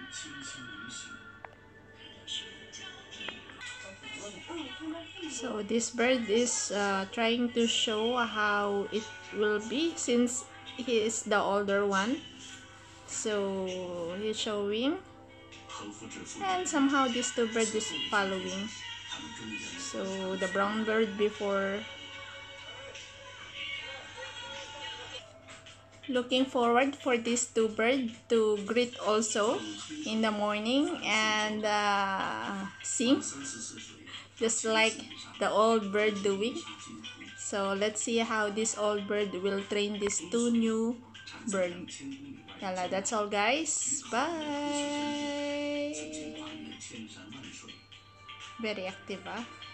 So this bird is trying to show how it will be since he is the older one. So he's showing, and somehow these two birds is following. So the brown bird before looking forward for these two birds to greet also in the morning and sing just like the old bird doing. So let's see how this old bird will train these two new birds. Yala, that's all guys. Bye. Very active, ah.